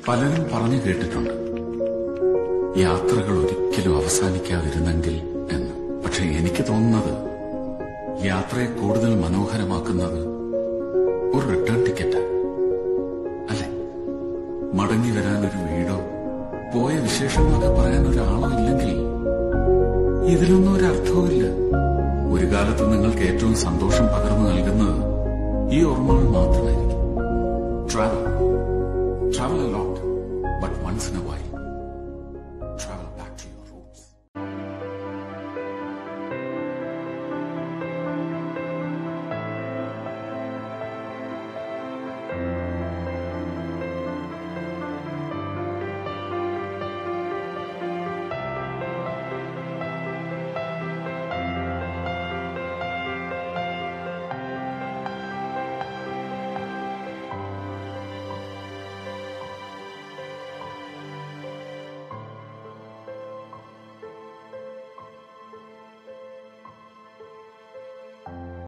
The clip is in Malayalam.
പലരും പറഞ്ഞു കേട്ടിട്ടുണ്ട് യാത്രകൾ ഒരിക്കലും അവസാനിക്കാതിരുന്നെങ്കിൽ എന്ന്. പക്ഷെ എനിക്ക് തോന്നുന്നത് യാത്രയെ കൂടുതൽ മനോഹരമാക്കുന്നത് ഒരു റിട്ടേൺ ടിക്കറ്റ് അല്ലെ? മടങ്ങി വരാൻ ഒരു വീടോ പോയ വിശേഷങ്ങളൊക്കെ പറയാൻ ഒരാളോ ഇല്ലെങ്കിൽ ഇതിലൊന്നും ഒരർത്ഥവുമില്ല. ഒരു കാലത്ത് നിങ്ങൾക്ക് ഏറ്റവും സന്തോഷം പകർന്നു നൽകുന്നത് ഈ ഓർമ്മകൾ മാത്രമായിരിക്കും. ട്രാവൽ